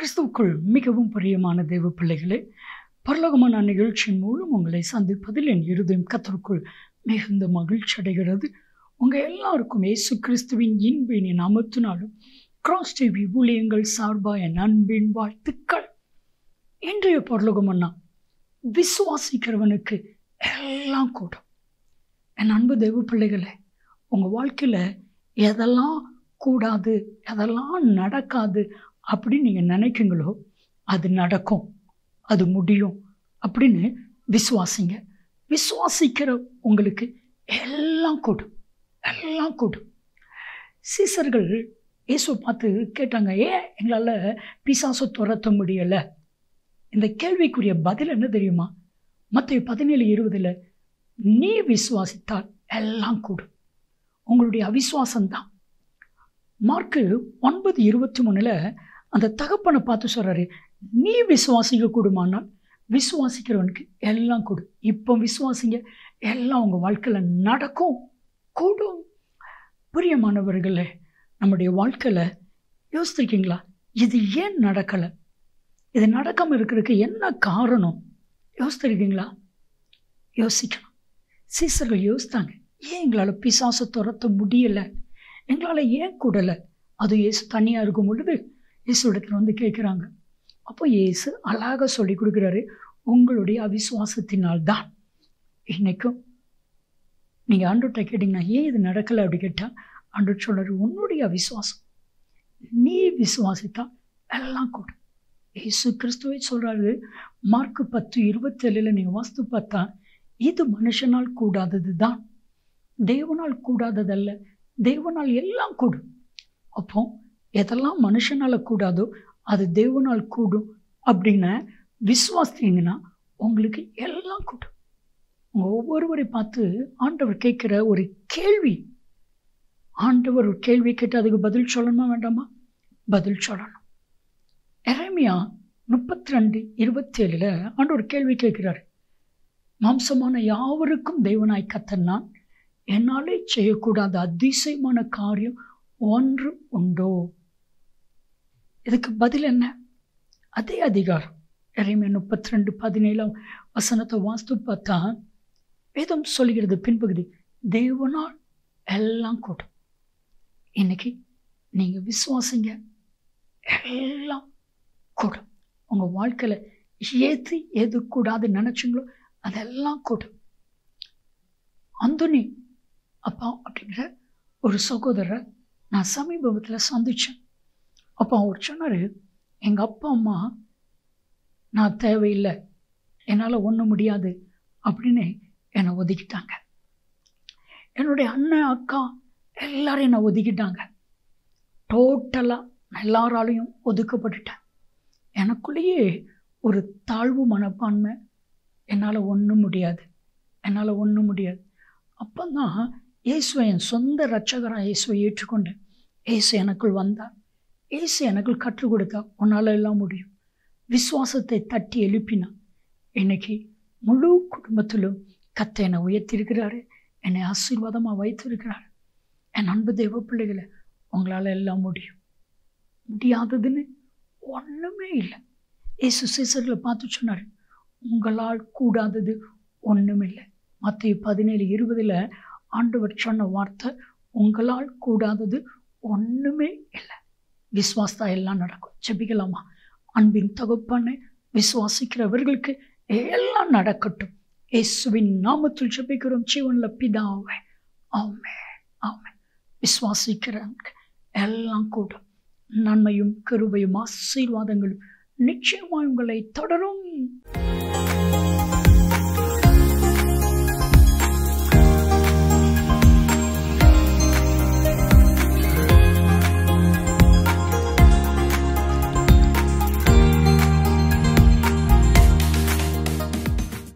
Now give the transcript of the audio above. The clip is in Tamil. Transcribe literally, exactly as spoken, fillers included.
கிறிஸ்துவுக்குள் மிகவும் பிரியமான தேவ பிள்ளைகளே, பரலோகமான நிகழ்ச்சியின் மூலம் உங்களை சந்திப்பதில் என் இருதயம் கர்த்தருக்குள் மிகுந்த மகிழ்ச்சி அடைகிறது. உங்கள் எல்லாருக்கும் இயேசு கிறிஸ்துவின் இன்பின் நாமத்தினாலும் கிராஸ் டிவி ஊழியங்கள் சார்பாக என் அன்பின் வாழ்த்துக்கள். இன்றைய பரலோகமன்னா விசுவாசிக்கிறவனுக்கு எல்லாம் கூடும். என் அன்பு தேவ பிள்ளைகளே, உங்கள் வாழ்க்கையில் எதெல்லாம் கூடாது, எதெல்லாம் நடக்காது அப்படின்னு நீங்கள் நினைக்கிங்களோ அது நடக்கும், அது முடியும் அப்படின்னு விசுவாசிங்க. விசுவாசிக்கிற உங்களுக்கு எல்லாம் கூடும், எல்லாம் கூடும். சீசர்கள் இயேசுவை பார்த்து கேட்டாங்க, ஏன் எங்களால் பிசாசை துரத்த முடியலை? இந்த கேள்விக்குரிய பதில் என்ன தெரியுமா? மத்தேயு பதினேழு இருபதில் நீ விசுவாசித்தால் எல்லாம் கூடும். உங்களுடைய அவிசுவாசம்தான். மார்க்கு ஒன்பது இருபத்தி மூணில் அந்த தகப்பனை பார்த்து சொல்கிறாரு, நீ விசுவாசிக்க கூடுமானால் விசுவாசிக்கிறவனுக்கு எல்லாம் கூடும். இப்போ விசுவாசிங்க, எல்லாம் உங்கள் வாழ்க்கையில் நடக்கும், கூடும். பிரியமானவர்களே, நம்முடைய வாழ்க்கையில் யோசிச்சிருக்கீங்களா? இது ஏன் நடக்கலை? இது நடக்காமல் இருக்கிறதுக்கு என்ன காரணம்? யோசிச்சிருக்கீங்களா? யோசிக்கணும். சீசர்கள் யோசித்தாங்க, ஏன் எங்களால் பிசாசை துரத்த முடியலை, எங்களால் ஏன் கூடலை? அது இயேசு தனியாக இருக்கும் பொழுது இயேசு இடத்துல வந்து கேட்குறாங்க. அப்போ இயேசு அழகாக சொல்லி கொடுக்குறாரு, உங்களுடைய அவிசுவாசத்தினால்தான். இன்றைக்கும் நீங்கள் ஆண்டவர்கிட்ட கேட்டிங்கன்னா ஏன் இது நடக்கலை அப்படி கேட்டால் ஆண்டவர் சொல்கிறாரு, உன்னுடைய அவிசுவாசம். நீ விசுவாசித்தால் எல்லாம் கூடும். இயேசு கிறிஸ்துவை சொல்கிறாரு. மார்க்கு பத்து இருபத்தேழில் நீங்கள் வாஸ்து பார்த்தா, இது மனுஷனால் கூடாதது தான், தேவனால் கூடாததல்ல, தேவனால் எல்லாம் கூடும். அப்போ எதெல்லாம் மனுஷனால் கூடாதோ அது தேவனால் கூடும் அப்படின்னு விசுவாசித்தீங்கன்னா உங்களுக்கு எல்லாம் கூடும். உங்கள் ஒவ்வொருவரை பார்த்து ஆண்டவர் கேட்குற ஒரு கேள்வி, ஆண்டவர் ஒரு கேள்வி கேட்டு அதுக்கு பதில் சொல்லணுமா வேண்டாமா? பதில் சொல்லணும். எரேமியா முப்பத்தி ரெண்டு இருபத்தி ஏழில் ஆண்டவர் கேள்வி கேட்குறாரு, மாம்சமான யாவருக்கும் தேவனாய் கர்த்தர் நான், என்னாலே செய்யக்கூடாத அதிசயமான காரியம் ஒன்று உண்டோ? இதுக்கு பதில் என்ன? அதே அதிகாரம் எரேமியா முப்பத்தி ரெண்டு பதினேழாம் வசனத்தை வாஸ்து பார்த்தா வேதம் சொல்கிறது பின்பகுதி, தேவனால் எல்லாம் கூடும். இன்னைக்கு நீங்கள் விசுவாசிங்க, எல்லாம் கூடும். உங்கள் வாழ்க்கையில் எது எது கூடாது நினச்சிங்களோ அதெல்லாம் கூடும். அந்தோனி அப்பா அப்படிங்கிற ஒரு சகோதரரை நான் சமீபத்தில் சந்தித்தேன். அப்போ அவர் சொன்னார், எங்கள் அப்பா அம்மா நான் தேவையில்லை, என்னால் ஒன்றும் முடியாது அப்படின்னு என்னை ஒதுக்கிட்டாங்க. என்னுடைய அண்ணன் அக்கா எல்லாரும் என்னை ஒதுக்கிட்டாங்க. டோட்டலாக எல்லாராலையும் ஒதுக்கப்பட்டுட்டேன். எனக்குள்ளேயே ஒரு தாழ்வு மனப்பான்மை, என்னால் ஒன்றும் முடியாது, என்னால் ஒன்றும் முடியாது. அப்போ தான் இயேசுவை என் சொந்த இரட்சகராக இயேசுவை ஏற்றுக்கொண்டேன். இயேசு எனக்குள் வந்தார். இயேசு எனக்குள் கற்றுக் கொடுத்தா உன்னால் எல்லாம் முடியும். விசுவாசத்தை தட்டி எழுப்பினான். இன்னைக்கு முழு குடும்பத்திலும் கர்த்தர் என்னை உயர்த்திருக்கிறாரு, என்னை ஆசீர்வாதமாக வைத்திருக்கிறார். என் அன்பு தேவ பிள்ளைகளை, உங்களால் எல்லாம் முடியும். முடியாததுன்னு ஒன்றுமே இல்லை. இயேசு சீசர்களை பார்த்து சொன்னார், உங்களால் கூடாதது ஒன்றும் இல்லை. மத்தேயு பதினேழு இருபதில் ஆண்டவர் சொன்ன வார்த்தை, உங்களால் கூடாதது ஒன்றுமே இல்லை. விசுவாசத்தா எல்லாம் நடக்கும். ஜெபிக்கலாமா? அன்பின் தகப்பனே, விசுவாசிக்கிறவர்களுக்கு எல்லாம் நடக்கட்டும். இயேசுவின் நாமத்தில் ஜெபிக்கிறோம் ஜீவனுள்ள பிதாவே, ஆமென், ஆமென். விசுவாசிக்கிறவங்க எல்லாம் கூடும். நன்மையும் கிருபையும் ஆசீர்வாதங்களும் நிச்சயமாய் உங்களை தொடரும்.